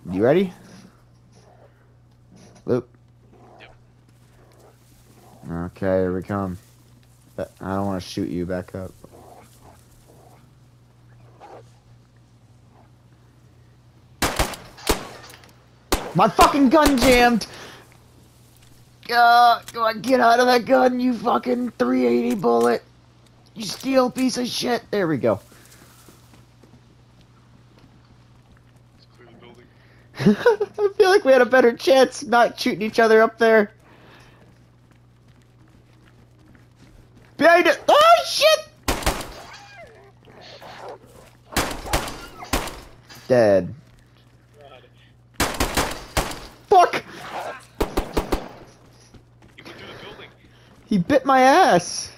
You ready? Luke. Yep. Okay, here we come. I don't want to shoot you back up. My fucking gun jammed! Come on, get out of that gun, you fucking 380 bullet! You steel piece of shit! There we go. Let's clear the building. I feel like we had a better chance not shooting each other up there. Behind it! Oh shit! Dead. God. Fuck! He went through the building. He bit my ass!